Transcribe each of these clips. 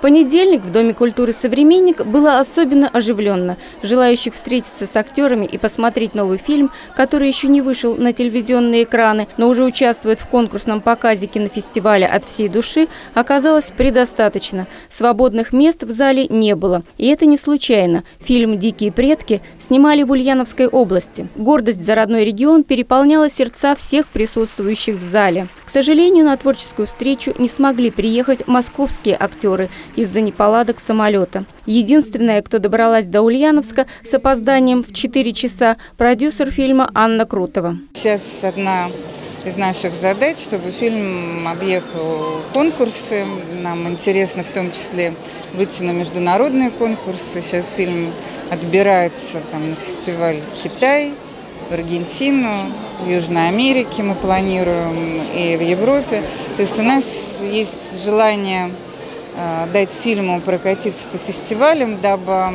понедельник в Доме культуры «Современник» было особенно оживленно. Желающих встретиться с актерами и посмотреть новый фильм, который еще не вышел на телевизионные экраны, но уже участвует в конкурсном показе кинофестиваля «От всей души», оказалось предостаточно. Свободных мест в зале не было. И это не случайно. Фильм «Дикие предки» снимали в Ульяновской области. Гордость за родной регион переполняла сердца всех присутствующих в зале. К сожалению, на творческую встречу не смогли приехать московские актеры из-за неполадок самолета. Единственная, кто добралась до Ульяновска с опозданием в 4 часа, продюсер фильма Анна Крутова. Сейчас одна из наших задач, чтобы фильм объехал конкурсы. Нам интересно в том числе выйти на международные конкурсы. Сейчас фильм отбирается на фестиваль в Китай, в Аргентину, в Южной Америке мы планируем и в Европе. То есть у нас есть желание дать фильму прокатиться по фестивалям, дабы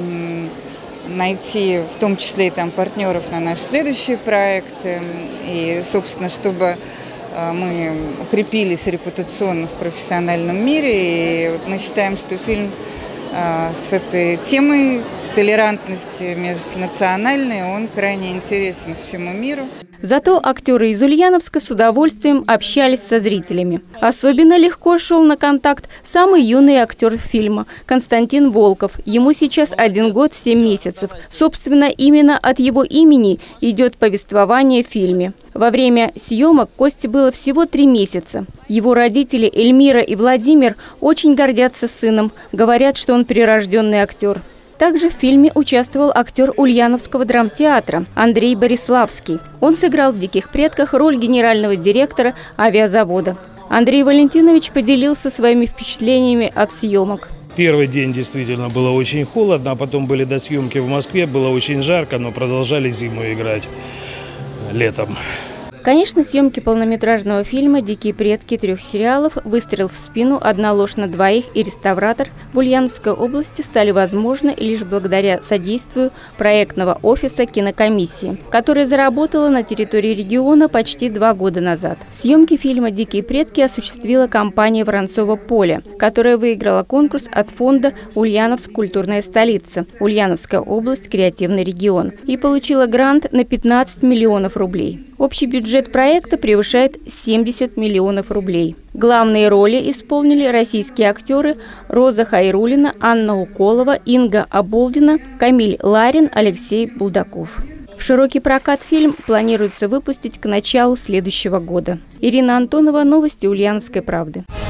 найти в том числе и партнеров на наши следующие проекты. И, собственно, чтобы мы укрепились репутационно в профессиональном мире. И мы считаем, что фильм с этой темой толерантности межнациональной, он крайне интересен всему миру. Зато актеры из Ульяновска с удовольствием общались со зрителями. Особенно легко шел на контакт самый юный актер фильма – Константин Волков. Ему сейчас 1 год 7 месяцев. Собственно, именно от его имени идет повествование в фильме. Во время съемок Косте было всего 3 месяца. Его родители Эльмира и Владимир очень гордятся сыном. Говорят, что он прирожденный актер. Также в фильме участвовал актер Ульяновского драмтеатра Андрей Бориславский. Он сыграл в «Диких предках» роль генерального директора авиазавода. Андрей Валентинович поделился своими впечатлениями от съемок. Первый день действительно было очень холодно, а потом были до съемки в Москве, было очень жарко, но продолжали зиму играть летом. Конечно, съемки полнометражного фильма «Дикие предки» 3 сериалов «Выстрел в спину», «Одна ложь на двоих» и «Реставратор» в Ульяновской области стали возможны лишь благодаря содействию проектного офиса кинокомиссии, которая заработала на территории региона почти 2 года назад. Съемки фильма «Дикие предки» осуществила компания «Воронцово поле», которая выиграла конкурс от фонда «Ульяновск. Культурная столица», Ульяновская область, креативный регион, и получила грант на 15 миллионов рублей. Общий бюджет проекта превышает 70 миллионов рублей. Главные роли исполнили российские актеры Роза Хайруллина, Анна Уколова, Инга Аболдина, Камиль Ларин, Алексей Булдаков. В широкий прокат фильм планируется выпустить к началу следующего года. Ирина Антонова, новости Ульяновской правды.